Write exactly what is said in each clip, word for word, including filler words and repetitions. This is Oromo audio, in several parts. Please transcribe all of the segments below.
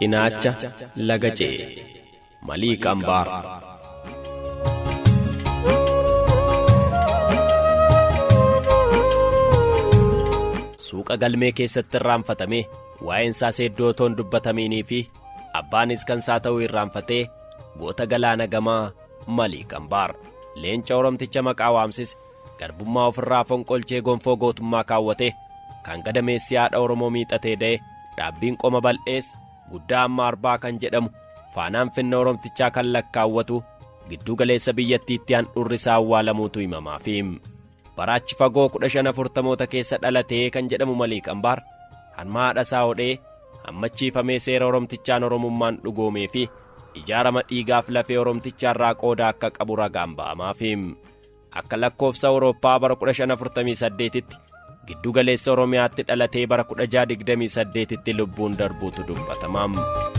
Cinaacha laga ce'e. Maliik Ambaar. Suuqa galmee keessatti irraanfatamee waa'een isaa seeddoo otoon dubbatamiinii fi abbaanis kan isaa ta'uu irraanfatee goota galaana gamaa Maliik Ambaar. Leenca Oromticha maqaa waamsise garbummaa ofirraa fonqolchee gonfoo gootummaa kaawwate kan gadameessi haadha Oromoo miixatee da'e dhaabbiin qoma bal'ees guddaa amma arbaa kan jedhamu faanaan finna Oromtichaa kan lakkaawwatu gidduu galeessa biyyattiitti handhuurri isaa awwaalamuutu himamaafi. Baraachi fagoo kudha shan afurtamoota keessa dhalatee kan jedhamu Maliik Ambaar hanma haadha isaa hodhee hammachiifamee seera Oromtichaan Oromummaan dhugoomee fi ijaarama dhiigaaf lafee Oromtichaarraa qooda akka qabu ragaan ba'amaafi. Akka lakkoofsa Awurooppaa bara kudha shan afurtamii saddeetitti giddu galeessa Oromiyaatti dhalatee bara kudha jaha digdamii saddeetitti lubbuun darbuutu dubbatamaam.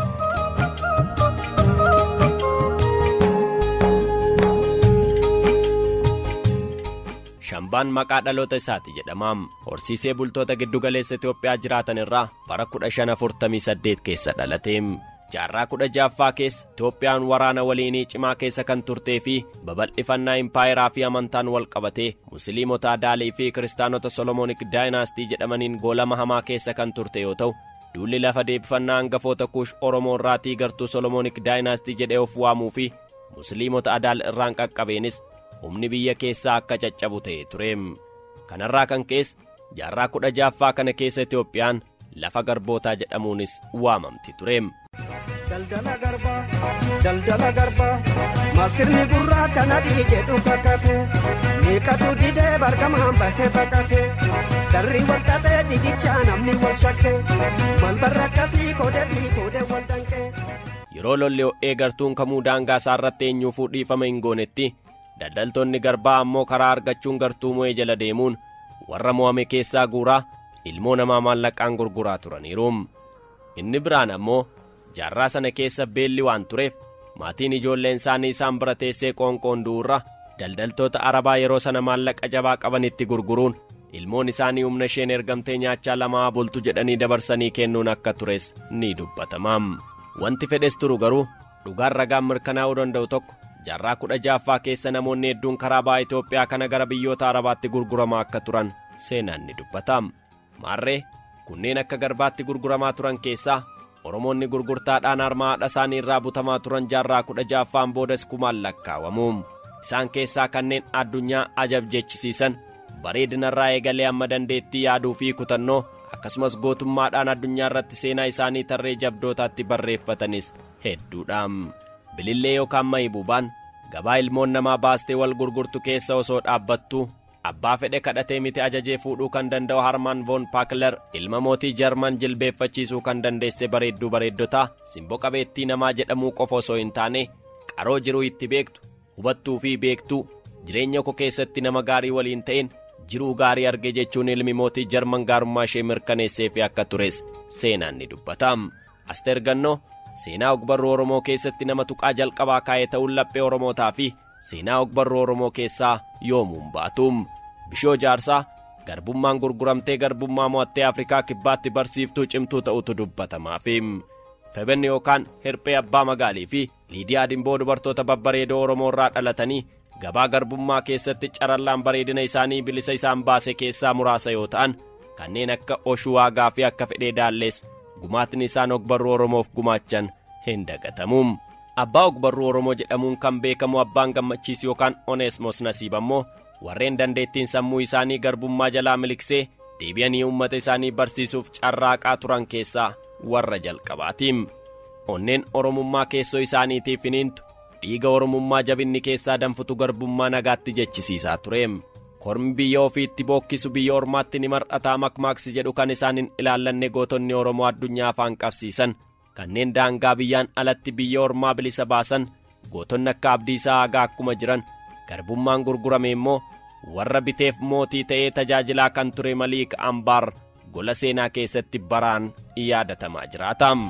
Shambaan maqaa dhaloota isaati jedhamaam. Horsiisee bultoota giddu galeessa Itoophiyaa jiraatan irraa bara kudha shan afurtamii saddeet keessa dhalateem. Jaarraa kudha ja'affaa keessa Itoophiyaan waraana waliinii cimaa keessa kan turtee fi babal'ifannaa impaayeraa fi amantaan wal qabatee musliimota Adaalii fi kiristaanota Solomoonik daayinaastii jedhamaniin goolama hamaa keessa kan turte yoo ta'u, duulli lafa deebifannaa hangafoota Kuush Oromoo irraatii gartuu Solomoonik daayinaastii jedhee of waamuu fi musliimota Adaal irraan qaqqabeenis humni biyya keessaa akka caccabu ta'e tureem. Kanarraa kan keessa jaarraa kudha ja'affaa kana keessa Itoophiyaan lafa garbootaa jedhamuunis waamamti tureem. Daldala garbaa, daldala garbaa, masirni gurraacha nadii jedhu kakate, meeqatu didee bargamaan bahee baqate, darri wal xaxee didicha namni wal shakke, mal barrakkasii koodee fi koodee wal danqee. Yeroo lolli ho'ee gartuun kamuu daangaa isaarratti eenyuufuu dhiifama hin goonetti, daldaltoonni garbaa ammoo karaa argachuun gartuu mo'ee jala deemuun warra mo'ame keessaa guuraa ilmoo namaa maallaqaan gurguraa turaniiruum. Inni biraan ammoo jaarraa sana keessa beelli waan tureef maatiin ijoolleen isaanii isaan bira teessee qoonqoon du'urra daldaltoota Arabaa yeroo sana maallaqa jabaa qabanitti gurguruun ilmoon isaanii humna isheen ergamtee nyaachaa lamaa bultu jedhanii dabarsanii kennuun akka tures ni dubbatamaam. Wanti fedhes turu garuu dhugaan ragaan mirkanaa'uu danda'u tokko jaarraa kudha ja'affaa keessa namoonni hedduun karaa ba'a Itoophiyaa kana gara biyyoota Arabaatti gurguramaa akka turan seenaan ni dubbataam. Maarree kunneen akka garbaatti gurguramaa turan keessaa Oromoonni gurgurtaadhaan harma haadha isaanii irraa butamaa turan jaarraa kudha ja'affaan boodas kumaan lakkaawamuum. Isaan keessaa kanneen addunyaa ajab jechisiisan bareedinarraa eegalee amma dandeettii yaaduu fi kutannoo akkasumas gootummaadhaan addunyaa irratti seenaa isaanii tarree jabdootaatti barreeffatanis hedduudhaam. Bilillee yookaan mahibuubaan gabaa ilmoon namaa baastee wal gurgurtu keessa osoo dhaabbattu abbaa fedhe kadhatee miti ajajee fuudhuu kan danda'u Harman von Paakler ilma mootii Jarman jilbeeffachiisuu kan dandeesse bareedduu bareeddotaa simboo qabeettii namaa jedhamuu qofa osoo hin taane qaroo jiruu itti beektu hubattuu fi beektuu jireenya koo keessatti nama gaarii waliin ta'een jiruu gaarii arge jechuun ilmi mootii Jarman gaarummaa ishee mirkaneessee fi akka tures seenaan ni dubbataam. Asteer Gannoo seenaa ogbarruu Oromoo keessatti nama tuqaa jalqabaa kaa'ee ta'uun laphee Oromootaa fi seenaa ogbarruu Oromoo keessaa yoomuun baatuum. Bishoo Jaarsaa garbummaan gurguramtee garbummaa mo'attee Afrikaa kibbaatti barsiiftuu cimtuu ta'utu dubbatamaafi. Febenni yookaan Hirphee Abbaa Magaalii fi Liidiyaa Dimboo dubartoota babbareedoo Oromoo irraa dhalatanii gabaa garbummaa keessatti carallaan bareedina isaanii bilisa isaan baase keessaa muraasa yoo ta'an kanneen akka Oshuwaagaa fi akka Fedhee Daallees gumaatni isaan ogbarruu Oromoof gumaachan hin dagatamuum. Abbaa ogbarruu Oromoo jedhamuun kan beekamu Abbaan Gammachiis yookaan Oneesmos Nasiib ammoo warreen dandeettiin sammuu isaanii garbummaa jalaa miliksee deebi'anii uummata isaanii barsiisuuf carraaqaa turan keessaa warra jalqabaatiim. Onneen Oromummaa keessoo isaaniitiif hiniintu dhiiga Oromummaa jabinni keessaa danfutu garbummaa nagaatti jechisiisaa tureem. Kormi biyya ofiitti bookkisu biyya ormaatti ni mar'ataa makmaaksi jedhu kan isaan hin ilaallanne gootonni Oromoo addunyaa afaan qabsiisan kanneen daangaa biyyaan alatti biyya ormaa bilisa baasan gootonni akka Abdiisaa Agaa akkuma jiran garbummaan gurgurame immoo warra biteef mootii ta'ee tajaajilaa kan ture Maliik Ambaar gola seenaa keessatti baraan yaadatamaa jiraataam.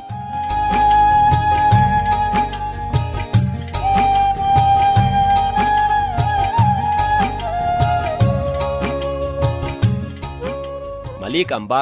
Maliik Ambaar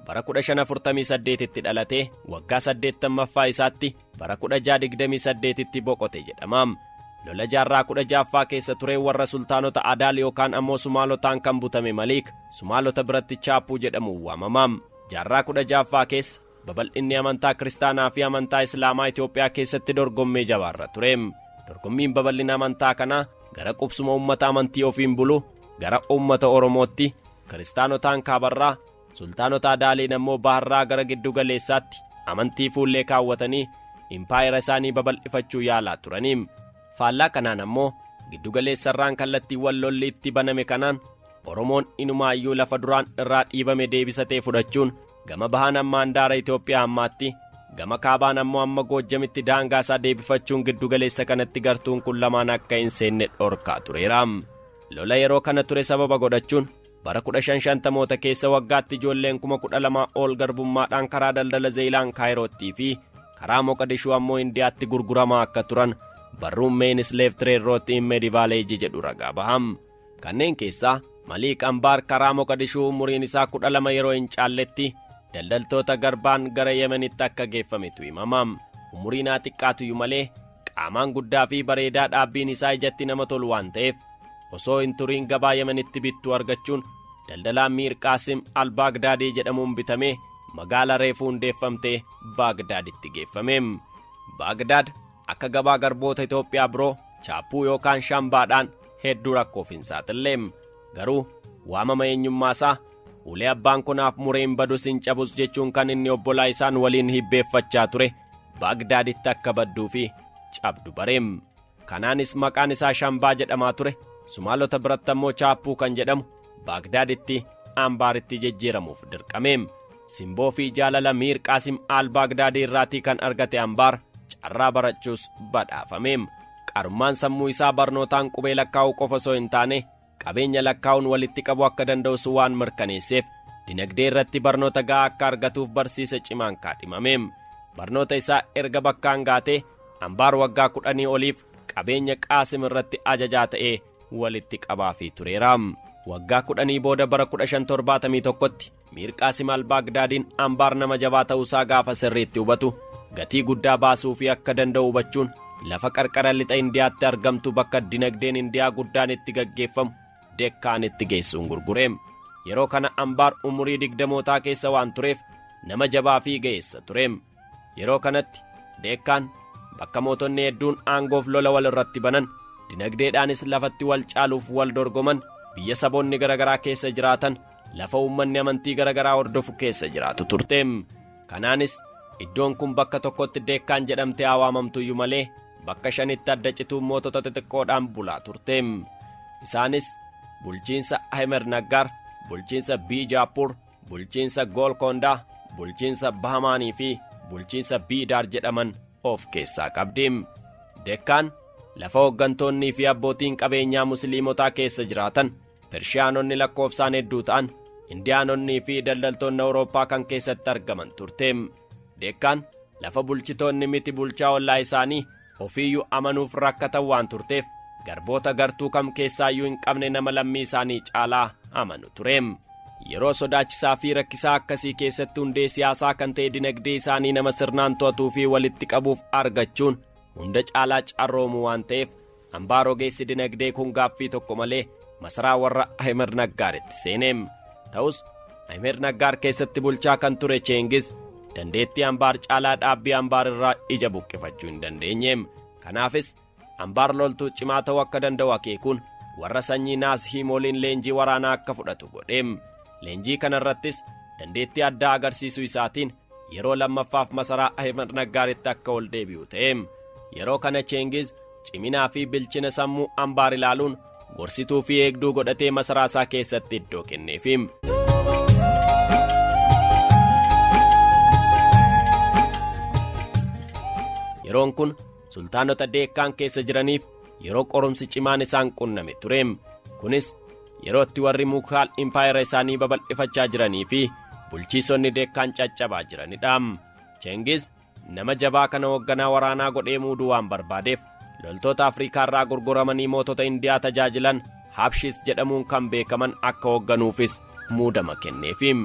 bara kudha shan afurtamii saddeetitti dhalatee waggaa saddeettamaffaa isaatti bara kudha jaha digdamii saddeetitti boqote jedhama. Lola jaarraa kudha ja'affaa keessa ture warra sultaanota Adaal yookaan ammoo Sumaalotaan kan butame Maliik Sumaalota biratti Chaappuu jedhamuun waamama. Jaarraa kudha ja'affaa keessa babal'inni amantaa kiristaanaa fi amantaa Islaamaa Itoophiyaa keessatti dorgommee jabaarra ture. Dorgommiin babal'ina amantaa kanaa gara qubsuma uummata amantii ofiin bulu gara uummata Oromootti, kiristaanotaan kaabarraa, sultaanota Adaaliin ammoo baharraa gara giddu galeessaatti amantii fuullee kaawwatanii impaayera isaanii babal'ifachuu yaalaa turaniim. Faallaa kanaan ammoo giddu galeessarraan kallattiiwwan lolli itti baname kanaan Oromoon inumaayyuu lafa duraan irraa dhiibame deebisatee fudhachuun gama bahaan amma handaara Itoophiyaa ammaatti, gama kaabaan ammoo amma Goojjamitti daangaa isaa deebifachuun giddu galeessa kanatti gartuun kun lamaan akka hin seenne dhorkaa tureera. Lola yeroo kana ture sababa godhachuun bara kudha shan shantamoota keessa waggaatti ijoolleen kuma kudha lamaa ol garbummaadhaan karaa daldala Zeeyilaan Kaayirootti fi karaa Moqodishuu ammoo Indiyaatti gurguramaa akka turan barruun Main Slave Trade Route in Medieval Age jedhu ragaa baham. Kanneen keessaa Maliik Ambaar karaa Moqodishuu umuriin isaa kudha lama yeroo hin caalletti daldaltoota garbaan gara Yemenitti akka geeffametu himamam. Umuriin haa xiqqaatuyyuu malee qaamaan guddaa fi bareedaa dhaabbiin isaa ijatti nama tolu waan ta'eef osoo hin turiin gabaa Yemenitti bittuu argachuun daldalaan Miir Qaasim al-Baagdaadii jedhamuun bitamee magaala reefuu hundeeffamtee Baagdaaditti geeffameem. Baagdaad akka gabaa garboota Itoophiyaa biroo Chaappuu yookaan Shambaadhaan hedduu rakkoof hin saaxilleem. Garuu waamama eenyummaasaa ulee abbaan kunaaf mureen badus hin cabus jechuun kan inni obbolaa isaan waliin hibbeeffachaa ture Baagdaaditti akka badduu fi cabdu bareem. Kanaanis maqaan isaa Shambaa jedhamaa ture Sumaalota biratti ammoo Chaappuu kan jedhamu Baagdaaditti Ambaaritti jijjiiramuuf dirqameem. Simboo fi jaalala Miir Qaasim al-Baagdaadii irraatii kan argate Ambaar carraa barachuus badhaafameem. Qarummaan sammuu isaa barnootaan qubee lakkaa'uu qofa osoo hin taane qabeenya lakkaa'uun walitti qabu akka danda'us waan mirkaneesseef dinagdee irratti barnoota ga'aa akka argatuuf barsiisa cimaan kaadhimameem. Barnoota isaa erga bakkaan gaatee Ambaar waggaa kudhanii oliif qabeenya Qaasim irratti ajajaa ta'ee walitti qabaafii tureeraam. Waggaa kudhanii booda bara kudha shan torbaatamii tokkotti Miir Qaasim al-Baagdaadiin Ambaar nama jabaa ta'uusaa gaafa sirriitti hubatu gatii guddaa baasuu fi akka danda'u hubachuun lafa qarqara lixa Indiyaatti argamtu bakka dinagdeen Indiyaa guddaan itti gaggeeffamu Dekkaanitti geessuun gurgureem. Yeroo kana Ambaar umurii digdamootaa keessa waan tureef nama jabaa fi ga'eessa tureem. Yeroo kanatti Dekkaan bakka mootonni hedduun aangoof lola wal irratti banan, dinagdeedhaanis lafatti wal caaluuf wal dorgoman, biyya saboonni garagaraa keessa jiraatan, lafa uummanni amantii garagaraa hordofu keessa jiraatu turteem. Kanaanis iddoon kun bakka tokkotti Dekkaan jedhamtee haa waamamtuyyuu malee bakka shanitti adda cituun mootota xixiqqoodhaan bulaa turteem. Isaanis bulchiinsa Ahmed Naggaar, bulchiinsa Biijaapur, bulchiinsa Golkondaa, bulchiinsa Bahamaanii fi bulchiinsa Biidaar jedhaman of keessaa qabdiim. Dekkaan lafa hooggantoonnii fi abbootiin qabeenyaa musliimotaa keessa jiraatan, Pershiyaanonni lakkoofsaan hedduu ta'an, Indiyaanonnii fi daldaltoonni Awurooppaa kan keessatti argaman turteem. Dekkaan lafa bulchitoonni miti bulchaa ollaa isaanii ofiiyyuu amanuuf rakkatan waan turteef garboota gartuu kam keessaayyuu hin qabne nama lammii isaanii caalaa amanu tureem. Yeroo sodaachisaa fi rakkisaa akkasii keessatti hundee siyaasaa kan ta'e dinagdee isaanii nama sirnaan to'atuu fi walitti qabuuf argachuun hunda caalaa carroomu waan ta'eef Ambaar ogeessi dinagdee kun gaaffii tokko malee masaraa warra Ahmed Naggaaritti seeneem. Ta'us Ahmed Naggaar keessatti bulchaa kan ture Cheengiz dandeettii Ambaar caalaa dhaabbii Ambaar irraa ija buqqifachuu hin dandeenyeem. Kanaafis Ambaar loltuu cimaa ta'uu akka danda'u akeekuun warra sanyii Naas Hiimooliin leenjii waraanaa akka fudhatu godheem. Leenjii kana irrattis dandeettii addaa agarsiisuu isaatiin yeroo lammaffaaf masaraa Ahmed Naggaaritti akka ol deebi'u ta'eem. Yeroo kana Cheengiz ciminaa fi bilchina sammuu Ambaar ilaaluun gorsituu fi eegduu godhatee masaraa isaa keessatti iddoo kenneefiim. Yeroon kun sultaanota Dekkaan keessa jiraniif yeroo qorumsi cimaan isaan qunname tureem. Kunis yerootti warri Mughaal impaayera isaanii babal'ifachaa jiranii fi bulchiisonni Dekkaan caccabaa jiranidhaam. Cheengiz nama jabaa kana hoogganaa waraanaa godhee muuduu waan barbaadeef loltoota Afriikaarraa gurguramanii mootota Indiyaa tajaajilan Habshis jedhamuun kan beekaman akka hoogganuufis muudama kenneefiim.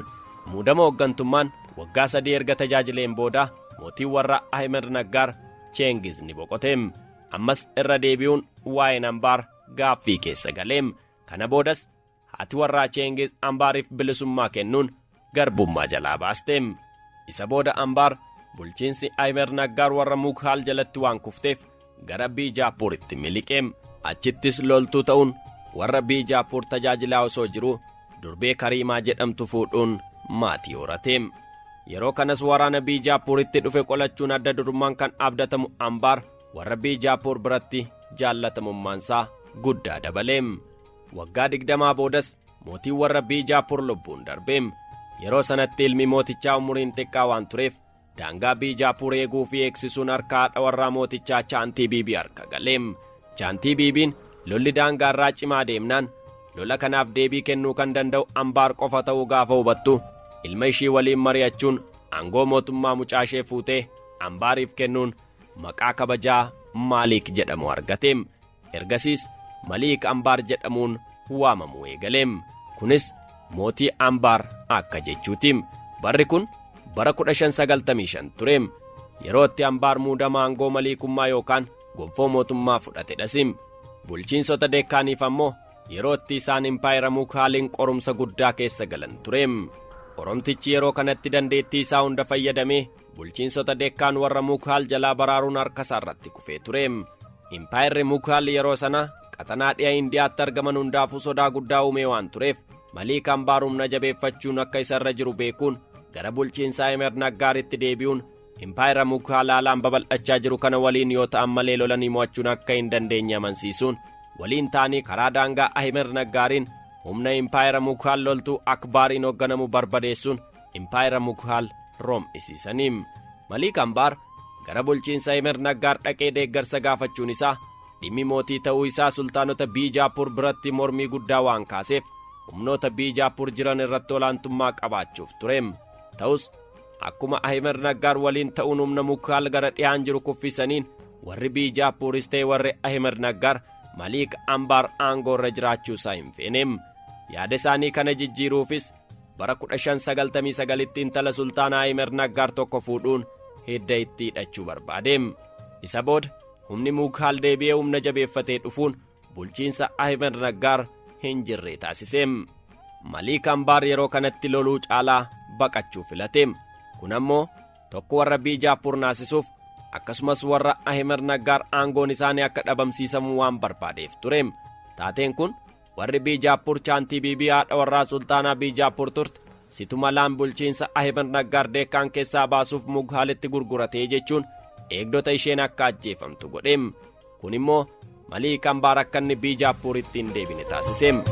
muudama hooggantummaan waggaa sadii erga tajaajileen booda mootii warra Ahmed Naggaar Chengiz ni boqoteem. Ammas irra deebi'uun waa'een Ambaar gaaffii keessa galeem. Kana boodas haati warraa Chengiz Ambaariif bilisummaa kennuun garbummaa jalaa baasteem. Isa booda Ambaar bulchiinsi Ahmed Naggaar warra Mukhaal jalatti waan kufteef gara Biijaapuritti miliqeem. Achittis loltuu ta'uun warra Biijaapur tajaajilaa osoo jiru durbee Kariimaa jedhamtu fuudhuun maatii horateem. Yeroo kanas waraana Biijaapuritti dhufe qolachuun adda durummaan kan abdatamu Ambaar warra Biijaapur biratti jaallatamummaansaa guddaa dabaleem. Waggaa digdamaa boodas mootii warra Biijaapur lubbuun darbeem. Yeroo sanatti ilmi mootichaa umuriin xiqqaa waan tureef daangaa Biijaapur eeguu fi eegsisuun harka haadha warraa mootichaa Chaantii Biibii harka galeem. Chaantii Biibiin lolli daangaa irraa cimaa deemnaan lola kanaaf deebii kennuu kan danda'u Ambaar qofa ta'uu gaafa hubattu ilma ishii waliin mari'achuun aangoo mootummaa mucaa ishee fuutee Ambaariif kennuun maqaa kabajaa Maaliik jedhamu argateem. Ergasiis Maliik Ambaar jedhamuun waamamuu eegaleem. Kunis mootii Ambaar akka jechuutiim. Barri kun bara kudha shan sagaltamii shan tureem. Yeroo itti Ambaar muudama aangoo maliikummaa yookaan gonfoo mootummaa fudhate dhasim. Bulchiinsota deekkaaniif ammoo yeroo itti isaan impaayera Mukhaaliin qorumsa guddaa keessa galan tureem. Oromtichi yeroo kanatti dandeettii isaa hunda fayyadamee bulchiinsota deekkaan warra Mukhaal jalaa baraaruun harka isaarratti kufee tureem. Impaayerri Mukhaal yeroo sana qaxanaa dhi'a Indiyaatti argaman hundaafuu sodaa guddaa uumee waan tureef Maliik Ambaar humna jabeeffachuun akka isarra jiru beekuun gara bulchiinsaa Ahmed Naggaaritti deebi'uun impaayera Mukhaal haalaan babal'achaa jiru kana waliin yoo ta'an malee lolanii mo'achuun akka hin dandeenye amansiisuun waliin ta'anii karaa daangaa Ahmed Naggaariin humna impaayera Mukhaal loltuu Akbaariin hoogganamu barbadeessuun impaayera Mukhaal room'isiisaniim. Maliik Ambaar gara bulchiinsa Ahmed Naggaar dhaqee deeggarsa gaafachuun isaa dhimmi mootii ta'uu isaa sultaanota Biijaapur biratti mormii guddaa waan kaaseef humnoota Biijaapur jiran irratti olaantummaa qabaachuuf tureem. Ta'us akkuma Ahmed Naggaar waliin ta'uun humna Mukhaal gara dhiyaan jiru kuffisaniin warri Biijaapuris ta'e warri Ahmed Naggaar Maliik Ambaar aangoo irra jiraachuu isaa hin feeneem. Yaada isaanii kana jijjiiruufis bara kudha shan sagaltamii sagalitti intala sultaanaa Ahmed Naggaar tokko fuudhuun hidda itti hidhachuu barbaadeem. Isa booda humni Mukhaal deebi'ee humna jabeeffatee dhufuun bulchiinsa Ahmed Naggaar hin jirre taasiseem. Maliik Ambaar yeroo kanatti loluu caalaa baqachuu filateem. Kun ammoo tokko warra Biijaapur naasisuuf akkasumas warra Ahmed Naggaar aangoon isaanii akka dhabamsiisamu waan barbaadeef tureem. Taateen kun warri Biijaapur Chaantii Biibii haadha warraa sultaanaa Biijaapur turte situ malaan bulchiinsa Ahmed Naggaar deekkaan keessaa baasuuf Mukhaalitti gurguratee jechuun eegdota isheen akka ajjeefamtu godheem. Kun immoo Maliik Ambaar akka inni Biijaapuritti hin deebine taasiseem.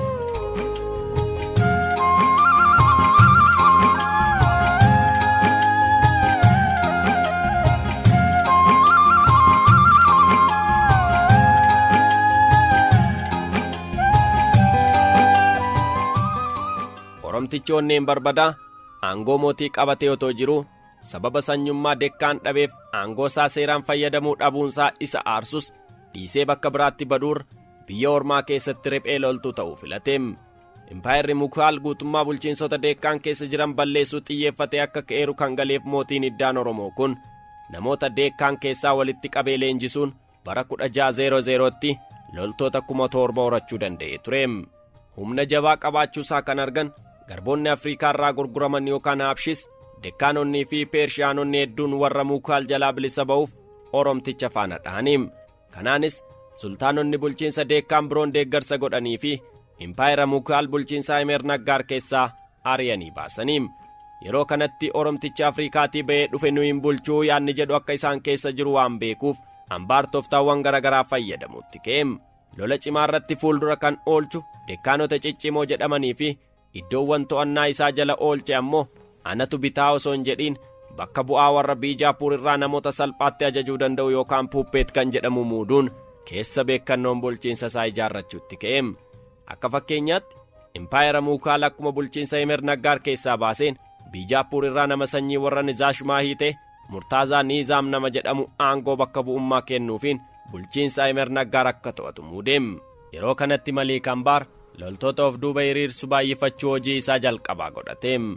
Oromtichi onneen barbadaa aangoo mootii qabatee otoo jiru sababa sanyummaa deekkaan dhabeef aangoo isaa seeraan fayyadamuu dhabuunsaa isa aarsus dhiisee bakka biraatti baduur biyya ormaa keessatti riphee loltuu ta'uu filateem. Impaayerri Mukhaal guutummaa bulchiinsota deekkaan keessa jiran balleessuu xiyyeeffatee akka ka'eeru kan galeef mootiin iddaan Oromoo kun namoota deekkaan keessaa walitti qabee leenjisuun bara kudha jaha zeero zeerootti loltoota kuma torba horachuu danda'e tureem. Humna jabaa qabaachuusaa kan argan garboonni Afrikaa irraa gurguraman yookaan Habshis Dekkaanonnii fi Pershiyaanonni hedduun warra Mukhaal jalaa bilisa ba'uuf Oromticha faana dhahaniim. Kanaanis sultaanonni bulchiinsa deekkaan biroon deeggarsa godhanii fi impaayera Mukhaal bulchiinsa Ahmed Naggaar keessaa ari'anii baasaniim. Yeroo kanatti Oromticha Afrikaatii ba'ee dhufe nu hin bulchuu yaanni jedhu akka isaan keessa jiru waan beekuuf Ambaar tooftaawwan garagaraa fayyadamuutti ka'eem. Lola cimaa irratti fuuldura kan oolchu dekkaanota ciccimoo jedhamanii fi iddoowwan to'annaa isaa jala oolche ammoo anatu bitaa osoo hin jedhiin bakka bu'aa warra Biijaapur irraa namoota salphaatti ajajuu danda'u yookaan puuppeet kan jedhamu muuduun keessa beekannoon bulchiinsa isaa ijaarrachuutti ka'eem. Akka fakkeenyaatti impaayera Mukhaal akkuma bulchiinsa Ahmed Naggaar keessaa baaseen Biijaapur irraa nama sanyii warra Nizaashmaahii ta'e Murtaazaa Niizaam nama jedhamu aangoo bakka bu'ummaa kennuufiin bulchiinsa Ahmed Naggaar akka to'atu muudeem. Yeroo kanatti Maliik Ambaar loltoota of duuba hiriirsu baay'ifachuu hojii isaa jalqabaa godhateem.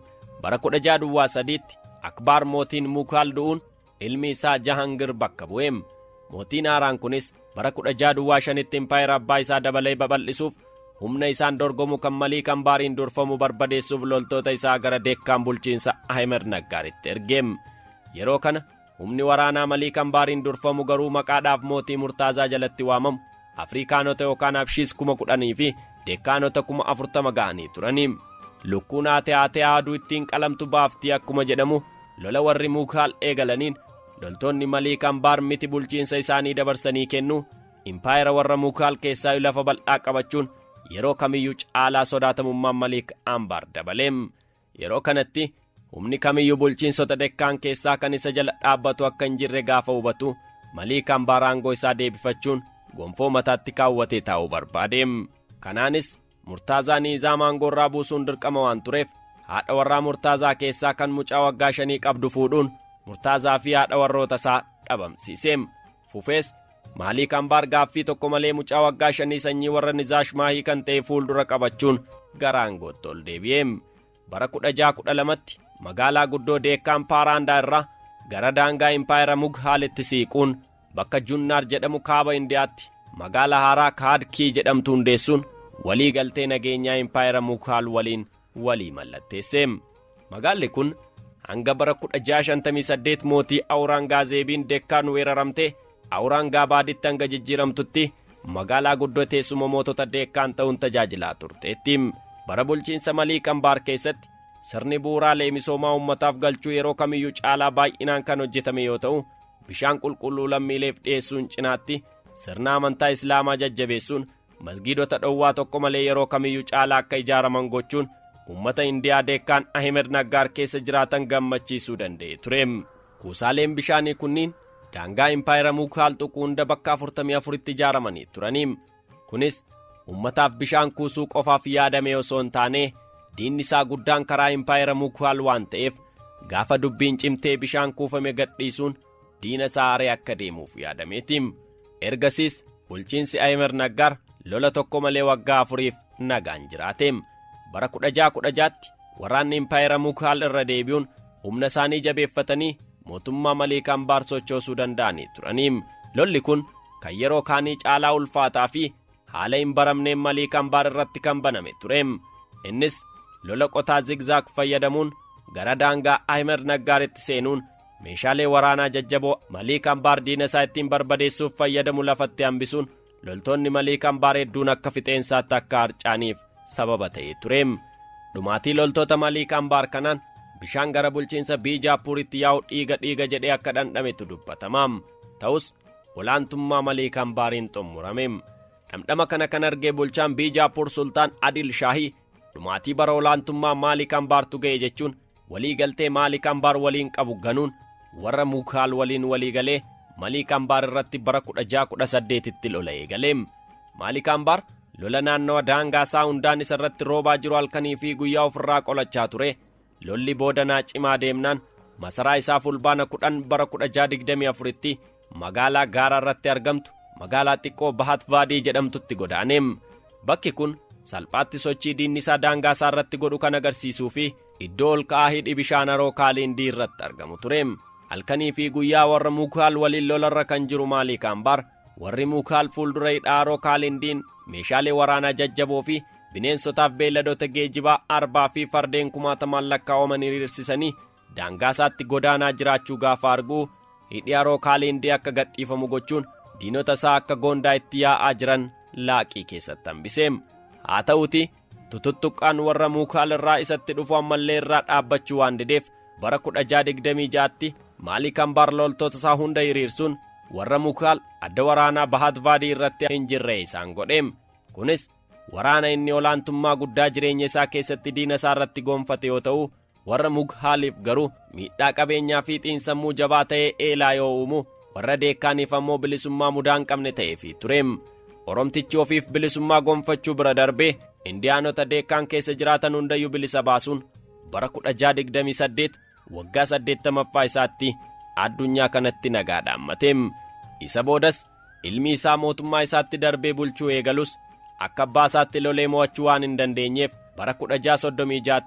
bara kudha jaha duwwaa sadiitti Akbaar mootiin Mukaal du'uun ilmi isaa Jahangir bakka bu'eem. Mootiin haaraan kunis bara kudha jaha duwwaa shanitti impaayera abbaa isaa dabalee babal'isuuf humna isaan dorgomu kan Maliik Ambaariin durfamu barbadeessuuf loltoota isaa gara Dekkaan bulchiinsa Ahmed Naggaaritti ergeem. Yeroo kana humni waraanaa Maliik Ambaariin durfamu garuu maqaadhaaf mootii Murtaazaa jalatti waamamu Afrikaanota yookaan Habshiis kuma kudhanii fi Dekkaanota kuma afurtama ga'anii turaniim. Lukkuun haatee haatee haaduu ittiin qalamtu baaftii akkuma jedhamu lola warri Mukaal eegalaniin loltoonni Maliik Ambaar miti bulchiinsa isaanii dabarsanii kennu impaayera warra Mukaal keessaa lafa bal'aa qabachuun yeroo kamiyyuu caalaa sodaatamummaan Maliik Ambaar dabaleem. Yeroo kanatti humni kamiyyuu bulchiinsota Dekkaan keessaa kan isa jala dhaabbatu akka hin jirre gaafa hubatu Maliik Ambaar aangoo isaa deebifachuun gonfoo mataatti kaawwatee taa'uu barbaadeem. Kanaanis Murtaazaa Niizaam aangoo irraa buusuun dirqama waan tureef haadha warraa Murtaazaa keessaa kan mucaa waggaa shanii qabdu fuudhuun Murtaazaa fi haadha warroota isaa dhabamsiiseem. Fufees Maliik Ambaar gaaffii tokko malee mucaa waggaa shanii sanyii warra Nizaash Maahii kan ta'e fuuldura qabachuun gara aangootti ol deebi'eem. Bara kudha jaha kudha lamatti magaalaa guddoo Dekkaan Paaraandaa irraa gara daangaa impaayera Mughaalitti siiquun bakka Junnaar jedhamu kaaba Indiyaatti magaalaa haaraa Kaadkii jedhamtu hundeessuun walii galtee nageenyaa impaayera Mughaal waliin walii mallatteesseem. Magaalli kun hanga bara kudha jaha shantamii saddeet mootii Awuraangaazeebiin Dekkaan weeraramtee Awuraangaabaaditti hanga jijjiiramtutti magaalaa guddoo teessuma mootota Dekkaan ta'uun tajaajilaa turteettiim. Bara bulchiinsa Maliik Ambaar keessatti sirni bu'uuraalee misoomaa uummataaf galchuu yeroo kamiyyuu caalaa baay'inaan kan hojjetame yoo ta'u bishaan qulqulluu lammiileef dhiyeessuun cinaatti sirna amantaa Islaamaa jajjabeessuun masgiidota dhowwaa tokko malee yeroo kamiyyuu caalaa akka ijaaraman gochuun uummata Indiyaa Dekkaan Ahmed Naggaar keessa jiraatan gammachiisuu danda'e tureem. Kuusaaleen bishaanii kunniin daangaa impaayera Mukaal tuquu hunda bakka afurtamii afuritti ijaaramanii turaniim. Kunis uummataaf bishaan kuusuu qofaaf yaadame osoo hin taane diinni isaa guddaan karaa impaayera Mukaal waan ta'eef gaafa dubbiin cimtee bishaan kuufame gadhiisuun diina isaa haree akka deemuuf yaadameetiim. Ergasiis bulchiinsi Ahmed Naggaar lola tokko malee waggaa afuriif nagaan jiraateem. Bara kudha jaha kudha jahaatti waraanni impaayera Mukaal irra deebi'uun humna isaanii jabeeffatanii mootummaa Maliik Ambaar sochoosuu danda'anii turaniim. Lolli kun kan yeroo kaanii caalaa ulfaataa fi haala hin baramneen Maliik Ambaar irratti kan baname tureem. Innis lola qotaa zigzaag fayyadamuun gara daangaa Ahmed Naggaaritti seenuun meeshaalee waraanaa jajjaboo Maliik Ambaar diina isaa ittiin barbadeessuuf fayyadamu lafatti hambisuun loltoonni Maliik Ambaar hedduun akka fixeensaatti akka harcaaniif sababa ta'ee tureem. Dhumaatii loltoota Maliik Ambaar kanaan bishaan gara bulchiinsa Biijaapuritti yaa'u dhiiga dhiiga jedhee akka dhandhametu dubbatamaam. Ta'us olaantummaa Maliik Ambaariin xumurameem. Dhamdhama kana kan argee bulchaan Biijaapur Sultaan Adil Shaahii dhumaatii bara olaantummaa Maliik Ambaartu ga'e jechuun walii galtee Maliik Ambaar waliin qabu ganuun warra Mukaal waliin walii galee Maliik Ambaar irratti bara kudha jaha kudha saddeetitti lola eegaleem. Maliik Ambaar lola naannawa daangaa isaa hundaan isa irratti roobaa jiru halkanii fi guyyaa ofirraa qolachaa ture. Lolli boodanaa cimaa deemnaan masaraa isaa fulbaana kudhan bara kudha jaha digdamii afuritti magaalaa gaara irratti argamtu magaalaa xiqqoo Bahat Vaadii jedhamtutti godaaneem. Bakki kun salphaatti sochii diinni isaa daangaa isaa irratti godhu kan agarsiisuu fi iddoo ol ka'aa hidhi bishaan haroo Kaalindii irratti argamu tureem. Halkanii fi guyyaa warra Mukaal waliin lolarra kan jiru Maliik Ambaar warri Mukaal fuuldura hidha haroo Kaalindiin meeshaalee waraanaa jajjaboo fi bineensotaaf beelladoota geejjibaa arbaa fi fardeen kumaatamaan lakkaa'aman hiriirsisanii daangaa isaatti godaanaa jiraachuu gaafa arguu hidhi haroo Kaalindii akka gadhiifamu gochuun diinota isaa akka goondaa itti yaa'aa jiran laaqii keessatti hambiseem. Haa ta'uti tututtuqqaan warra Mukaal irraa isatti dhufu ammallee irraa dhaabbachuu waan dideef bara kudha jaha digdamii ja'atti Maliik Ambaar loltoota isaa hunda hiriirsuun warra Mukaal adda waraanaa Bahat Vaadii irratti hin jirre isaan godheem. Kunis waraana inni olaantummaa guddaa jireenya isaa keessatti diina isaa irratti gonfate yoo ta'u warra Mughaaliif garuu miidhaa qabeenyaa fi xiinsammuu jabaa ta'ee eelaa yoo uumu warra Dekkaaniif ammoo bilisummaa mudaa hin qabne ta'eefi tureem. Oromtichi ofiif bilisummaa gonfachuu bira darbee Indiyaanota Dekkaan keessa jiraatan hundayyuu bilisa baasuun bara kudha jaha digdamii saddeet waggaa saddeettamaffaa isaatti addunyaa kanatti nagaa dhaammateem. Isa boodas ilmi isaa mootummaa isaatti darbee bulchuu eegalus akka abbaa isaatti lolee mo'achuu waan hin dandeenyeef bara kudha jaha soddomii ja'atti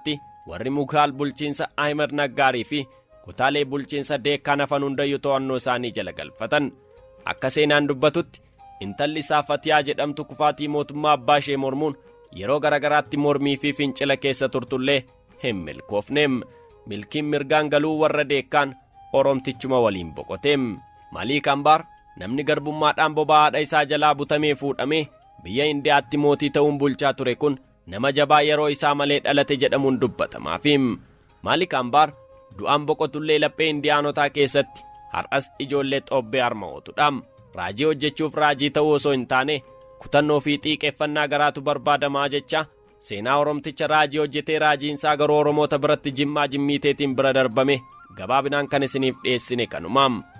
warri mugaal bulchiinsa Ahimad Naggaarii fi kutaalee bulchiinsa deekkaan hafan hundayyuu to'annoo isaanii jala galfatan. Akka seenaan dubbatutti intalli isaa Fatiyaa jedhamtu kufaatii mootummaa abbaa ishee mormuun yeroo garagaraatti mormii fi fincila keessa turtullee hin milkoofneem. Milkiin mirgaan galuu warra deekkaan oromtichuma waliin boqoteem. Maliik Ambaar namni garbummaadhaan boba'aadha isaa jalaa butamee fuudhamee biyya Indiyaatti mootii ta'uun bulchaa ture kun nama jabaa yeroo isaa malee dhalate jedhamuun dubbatamaafiim. Maliik Ambaar du'aan boqotullee laphee Indiyaanotaa keessatti har'as ijoollee xobbee harma'ootudhaam. Raajii hojjechuuf raajii ta'uu osoo hin taane kutannoo fi xiiqeeffannaa garaatu barbaadamaa jecha seenaa oromticha raajii hojjetee raajiinsaa garuu oromoota biratti jimmaa jimmiiteetiin bira darbame gabaabinaan kan isiniif dhiyeessine kanumaam.